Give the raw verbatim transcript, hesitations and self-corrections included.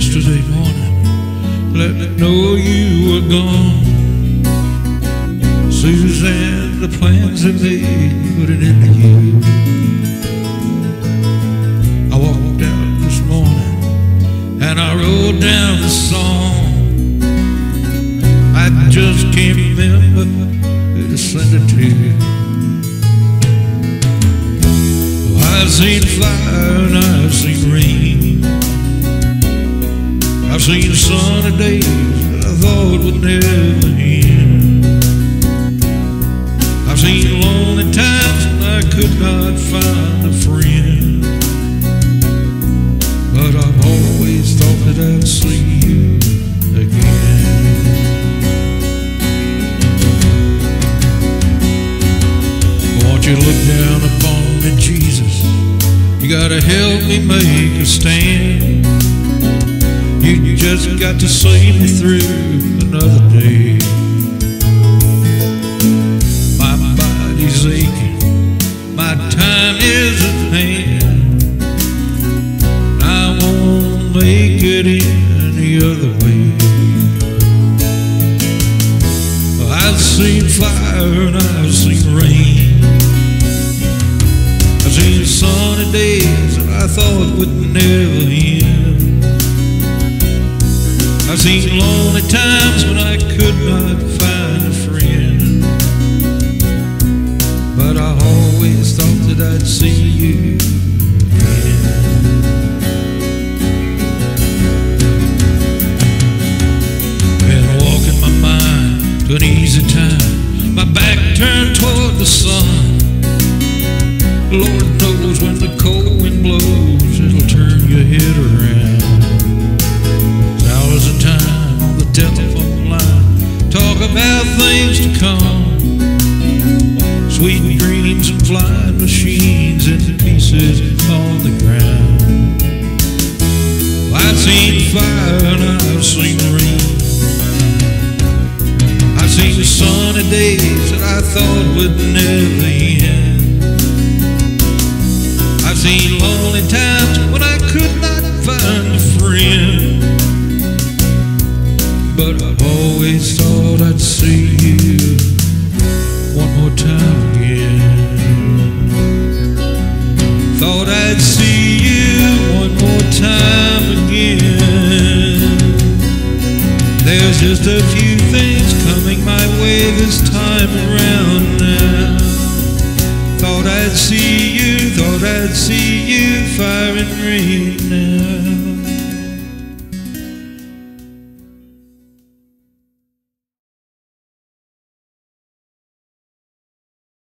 yesterday morning, let me know you were gone. Suzanne, the plans that they put it into you. I walked out this morning and I wrote down the song. I just can't remember who to send it to. I've seen fire and I've seen rain. I've seen sunny days that I thought would never end. I've seen lonely times when I could not find a friend. But I've always thought that I'd see you again. Won't you look down upon me, Jesus? You gotta help me make a stand. You just got to see me through another day. My body's aching, my time is at hand. I won't make it any other way. I've seen fire and I've seen rain. I've seen sunny days that I thought would never end. I've seen lonely times when I could not find a friend. But I always thought that I'd see you again. Been walking my mind to an easy time, my back turned toward the sun. Lord knows when the cold wind blows, it'll turn your head around. Hours of time on the telephone line, talk about things to come. Sweet dreams and flying machines and pieces on the ground. I've seen fire and I've seen rain. I've seen sunny days that I thought would never end. I've seen lonely times when I could not find a friend. But I've always thought I'd see you one more time again. Thought I'd see you one more time again. There's just a few things coming my way this time around now. Thought I'd see you, thought I'd see you, fire and rain now.